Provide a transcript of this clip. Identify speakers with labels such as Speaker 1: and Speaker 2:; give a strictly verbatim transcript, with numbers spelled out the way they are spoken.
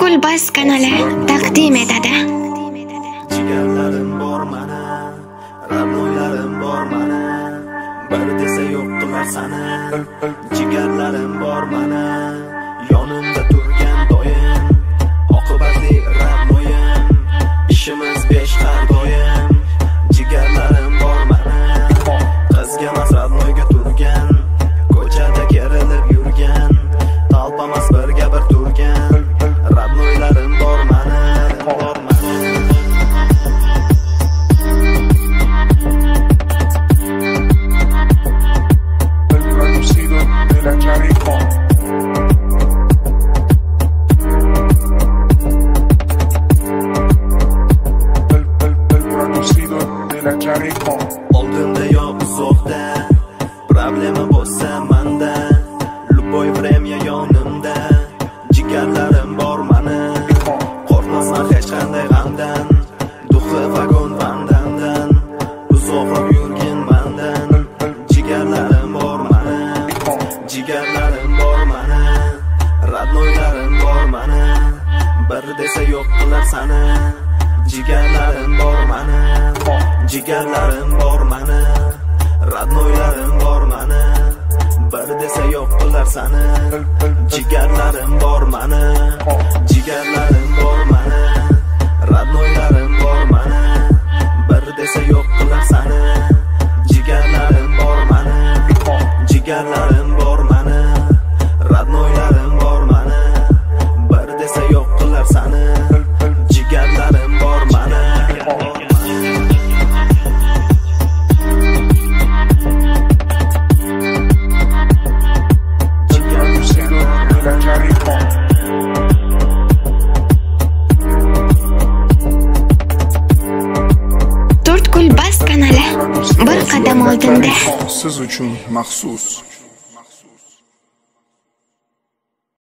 Speaker 1: To'rtko'l Bas kanali taqdim etadi.
Speaker 2: Jigarlarim bor mana, ramnoylarim bor mana, bir desa yo'q qilar sana. Jigarlarim bor mana, yonimda turgan doim, oqibatli ramnoyim, ishimiz besh har doim. Jigarlarim bor mana, qizga masradnoyga turgan, ko'chada kerilib yurgan, talpamas birga bir turgan. Radnoylarim bor mana, bor mana.
Speaker 3: El producido de la Charico. El, el, el producido de la Charico.
Speaker 2: Oldimda yo uzoqda, problema bo'lsa manda, luboy vremya yonimda. Jigarlarim bor mana, qo'rqmasman hech qanday g'amdan, duxi vagon vandamdan, uzoqroq yurgin mandan. Jigarlarim bor mana, jigarlarim bor mana, radnoylarim bor mana, bir desa yo'q qilar sana. Jigarlarim bor mana, jigarlarim bor mana, radnoylarim bor mana, bir desa yo'q qilar sana. Jigarlarim bor mana, jigarlarim bor mana, radnoylarim bor mana, bir desa yo'q qilar sana. Jigarlarim bor mana, jigarlarim bor mana, radnoylarim bor mana, bir desa yo'q qilar sana. Jigarlarim bor mana.
Speaker 1: To'rtko'l Bas kanali bir qadam oldinda.
Speaker 3: Siz uchun maxsus.